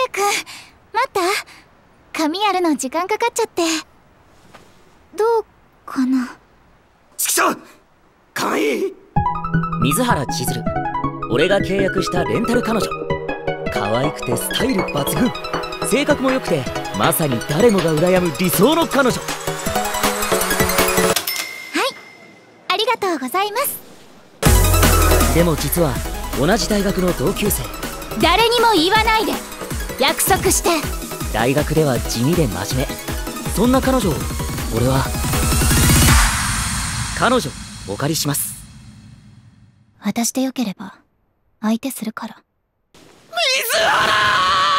くん、待った？髪やるの時間かかっちゃって。どうかな？ ちくしょう、かわいい。 水原千鶴、俺が契約したレンタル彼女。可愛くてスタイル抜群、性格も良くてまさに誰もが羨む理想の彼女。はい、 ありがとうございます。 でも実は同じ大学の同級生。 誰にも言わないで、約束して。 大学では地味で真面目、そんな彼女を俺は。彼女お借りします。 私でよければ相手するから。 水原